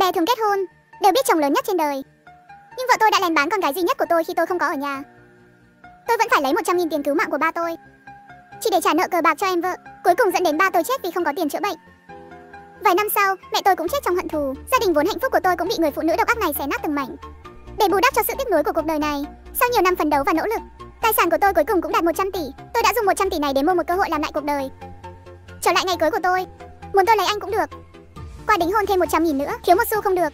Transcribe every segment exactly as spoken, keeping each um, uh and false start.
bè thường kết hôn đều biết chồng lớn nhất trên đời, nhưng vợ tôi đã lén bán con gái duy nhất của tôi khi tôi không có ở nhà. Tôi vẫn phải lấy một trăm nghìn tiền cứu mạng của ba tôi, chỉ để trả nợ cờ bạc cho em vợ. Cuối cùng dẫn đến ba tôi chết vì không có tiền chữa bệnh. Vài năm sau, mẹ tôi cũng chết trong hận thù. Gia đình vốn hạnh phúc của tôi cũng bị người phụ nữ độc ác này xé nát từng mảnh. Để bù đắp cho sự tiếc nuối của cuộc đời này, sau nhiều năm phấn đấu và nỗ lực, tài sản của tôi cuối cùng cũng đạt một trăm tỷ. Tôi đã dùng một trăm tỷ này để mua một cơ hội làm lại cuộc đời. Trở lại ngày cưới của tôi, muốn tôi lấy anh cũng được. Qua đính hôn thêm một trăm nghìn nữa, thiếu một xu không được.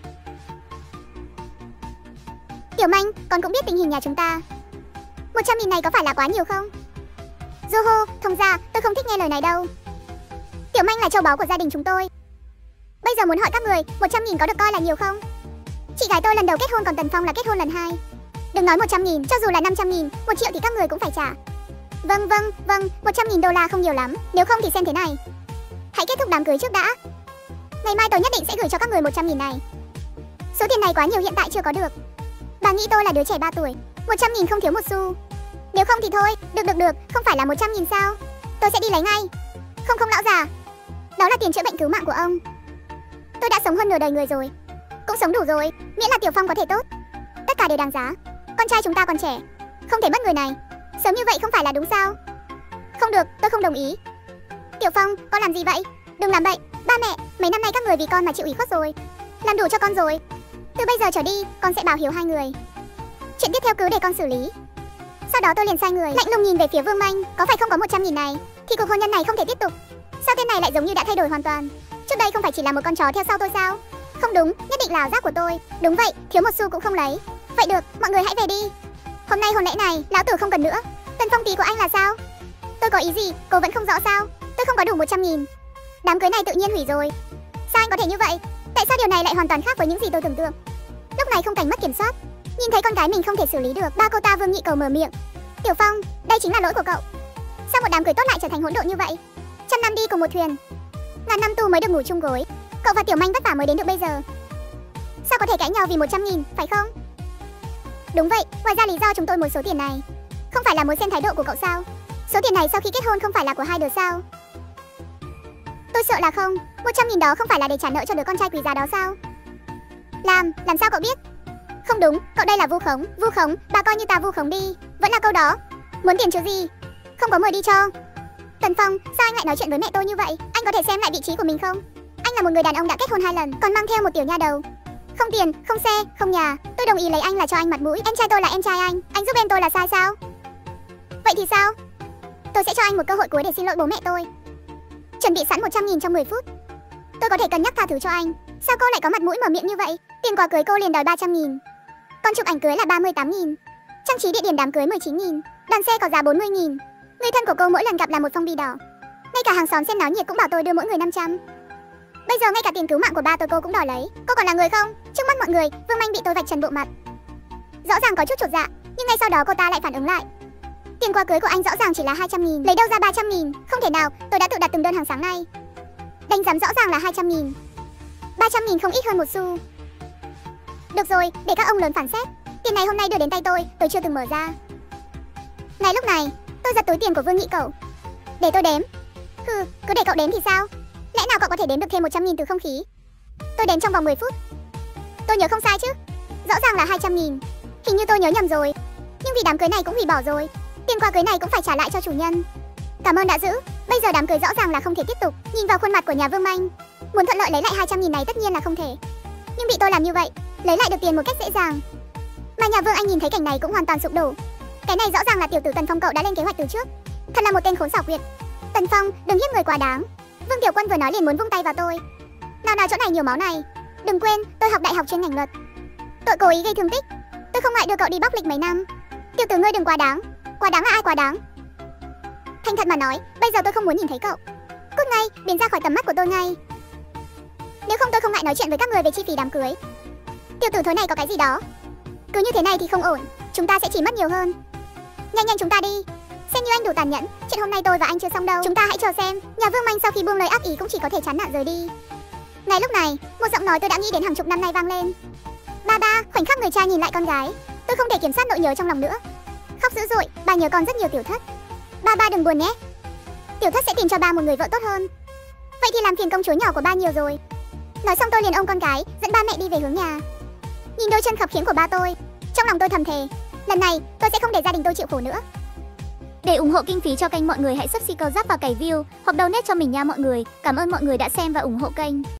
Tiểu Manh, con cũng biết tình hình nhà chúng ta. một trăm nghìn này có phải là quá nhiều không? Joho, thông ra, tôi không thích nghe lời này đâu. Tiểu Manh là châu báu của gia đình chúng tôi. Bây giờ muốn hỏi các người, một trăm nghìn có được coi là nhiều không? Chị gái tôi lần đầu kết hôn, còn Tần Phong là kết hôn lần hai. Đừng nói một trăm nghìn, cho dù là năm trăm nghìn, một triệu thì các người cũng phải trả. Vâng vâng, vâng, một trăm nghìn đô la không nhiều lắm. Nếu không thì xem thế này, hãy kết thúc đám cưới trước đã. Ngày mai tôi nhất định sẽ gửi cho các người một trăm nghìn này. Số tiền này quá nhiều, hiện tại chưa có được. Bà nghĩ tôi là đứa trẻ ba tuổi, một trăm nghìn không thiếu một xu. Nếu không thì thôi, được được được, không phải là một trăm nghìn sao? Tôi sẽ đi lấy ngay. Không không lão già, đó là tiền chữa bệnh cứu mạng của ông. Tôi đã sống hơn nửa đời người rồi, cũng sống đủ rồi, miễn là Tiểu Phong có thể tốt, tất cả đều đáng giá. Con trai chúng ta còn trẻ, không thể mất người này. Sớm như vậy không phải là đúng sao? Không được, tôi không đồng ý. Tiểu Phong, con làm gì vậy? Đừng làm bậy. Ba mẹ, mấy năm nay các người vì con mà chịu ủy khuất rồi, làm đủ cho con rồi. Từ bây giờ trở đi, con sẽ báo hiếu hai người. Chuyện tiếp theo cứ để con xử lý. Sau đó tôi liền sai người, lạnh lùng nhìn về phía Vương Manh. Có phải không có một trăm nghìn này thì cuộc hôn nhân này không thể tiếp tục? Sao tên này lại giống như đã thay đổi hoàn toàn? Trước đây không phải chỉ là một con chó theo sau tôi sao? Không đúng, nhất định là ảo giác của tôi. Đúng vậy, thiếu một xu cũng không lấy. Vậy được, mọi người hãy về đi. Hôm nay hôn lễ này, lão tử không cần nữa. Tân phong tí của anh là sao? Tôi có ý gì, cô vẫn không rõ sao? Tôi không có đủ một trăm nghìn. Đám cưới này tự nhiên hủy rồi. Sao anh có thể như vậy? Tại sao điều này lại hoàn toàn khác với những gì tôi tưởng tượng? Lúc này Không Cảnh mất kiểm soát, nhìn thấy con gái mình không thể xử lý được, ba cô ta Vương Nhị Cầu mở miệng. Tiểu Phong, đây chính là lỗi của cậu. Sao một đám cưới tốt lại trở thành hỗn độn như vậy? Trăm năm đi cùng một thuyền, ngàn năm tu mới được ngủ chung gối. Cậu và Tiểu Manh vất vả mới đến được bây giờ, sao có thể cãi nhau vì một trăm nghìn, phải không? Đúng vậy, ngoài ra lý do chúng tôi muốn số tiền này không phải là muốn xem thái độ của cậu sao? Số tiền này sau khi kết hôn không phải là của hai đứa sao? Tôi sợ là không. Một trăm nghìn đó không phải là để trả nợ cho đứa con trai quý giá đó sao? Làm, làm sao cậu biết? Không đúng, cậu đây là vu khống. Vu khống, bà coi như ta vu khống đi. Vẫn là câu đó, muốn tiền chứ gì? Không có mời đi cho. Tần Phong, sao anh lại nói chuyện với mẹ tôi như vậy? Anh có thể xem lại vị trí của mình không? Anh là một người đàn ông đã kết hôn hai lần, còn mang theo một tiểu nha đầu. Không tiền, không xe, không nhà. Tôi đồng ý lấy anh là cho anh mặt mũi. Em trai tôi là em trai anh, anh giúp em tôi là sai sao? Vậy thì sao? Tôi sẽ cho anh một cơ hội cuối để xin lỗi bố mẹ tôi. Chuẩn bị sẵn một trăm nghìn trong mười phút. Tôi có thể cân nhắc tha thứ cho anh. Sao cô lại có mặt mũi mở miệng như vậy? Tiền quà cưới cô liền đòi ba trăm nghìn. Con chụp ảnh cưới là ba mươi tám nghìn. Trang trí địa điểm đám cưới mười chín nghìn. Đoàn xe có giá bốn mươi nghìn. Người thân của cô mỗi lần gặp là một phong bì đỏ. Ngay cả hàng xóm xem náo nhiệt cũng bảo tôi đưa mỗi người năm trăm. Bây giờ ngay cả tiền cứu mạng của ba tôi cô cũng đòi lấy. Cô còn là người không? Trước mắt mọi người, Vương Manh bị tôi vạch trần bộ mặt. Rõ ràng có chút chột dạ, nhưng ngay sau đó cô ta lại phản ứng lại. Tiền quà cưới của anh rõ ràng chỉ là hai trăm nghìn, lấy đâu ra ba trăm nghìn? Không thể nào, tôi đã tự đặt từng đơn hàng sáng nay. Đánh giám rõ ràng là hai trăm nghìn. ba trăm nghìn không ít hơn một xu. Được rồi, để các ông lớn phán xét. Tiền này hôm nay đưa đến tay tôi, tôi chưa từng mở ra. Ngay lúc này, tôi giật túi tiền của Vương Nhị Cẩu. Để tôi đếm. Hừ, cứ để cậu đếm thì sao? Lẽ nào cậu có thể đếm được thêm một trăm nghìn từ không khí? Tôi đếm trong vòng mười phút. Tôi nhớ không sai chứ? Rõ ràng là hai trăm nghìn. Hình như tôi nhớ nhầm rồi. Nhưng vì đám cưới này cũng hủy bỏ rồi, tiền quà cưới này cũng phải trả lại cho chủ nhân. Cảm ơn đã giữ. Bây giờ đám cưới rõ ràng là không thể tiếp tục. Nhìn vào khuôn mặt của nhà Vương Manh, muốn thuận lợi lấy lại hai trăm nghìn này tất nhiên là không thể. Nhưng bị tôi làm như vậy, lấy lại được tiền một cách dễ dàng. Mà nhà Vương Anh nhìn thấy cảnh này cũng hoàn toàn sụp đổ. Cái này rõ ràng là tiểu tử Tần Phong cậu đã lên kế hoạch từ trước. Thật là một tên khốn xảo quyệt. Tần Phong, đừng hiếp người quá đáng. Vương Tiểu Quân vừa nói liền muốn vung tay vào tôi. Nào nào, chỗ này nhiều máu này. Đừng quên, tôi học đại học chuyên ngành luật. Tội cố ý gây thương tích, tôi không ngại đưa cậu đi bóc lịch mấy năm. Tiểu tử ngươi đừng quá đáng. Quá đáng là ai quá đáng? Thành thật mà nói, bây giờ tôi không muốn nhìn thấy cậu. Cút ngay, biến ra khỏi tầm mắt của tôi ngay. Nếu không tôi không ngại nói chuyện với các người về chi phí đám cưới. Tiểu tử thối này có cái gì đó. Cứ như thế này thì không ổn, chúng ta sẽ chỉ mất nhiều hơn. Nhanh nhanh chúng ta đi. Xem như anh đủ tàn nhẫn, chuyện hôm nay tôi và anh chưa xong đâu. Chúng ta hãy chờ xem. Nhà Vương Manh sau khi buông lời ác ý cũng chỉ có thể chán nản rời đi. Ngay lúc này, một giọng nói tôi đã nghĩ đến hàng chục năm nay vang lên. Ba ba, khoảnh khắc người cha nhìn lại con gái, tôi không thể kiểm soát nỗi nhớ trong lòng nữa. Khóc dữ dội, ba nhớ con rất nhiều Tiểu Thất. Ba ba đừng buồn nhé. Tiểu Thất sẽ tìm cho ba một người vợ tốt hơn. Vậy thì làm phiền công chúa nhỏ của ba nhiều rồi. Nói xong tôi liền ôm con gái, dẫn ba mẹ đi về hướng nhà. Nhìn đôi chân khập khiễng của ba tôi, trong lòng tôi thầm thề, lần này tôi sẽ không để gia đình tôi chịu khổ nữa. Để ủng hộ kinh phí cho kênh, mọi người hãy subscribe, câu giáp và cày view hoặc donate cho mình nha mọi người. Cảm ơn mọi người đã xem và ủng hộ kênh.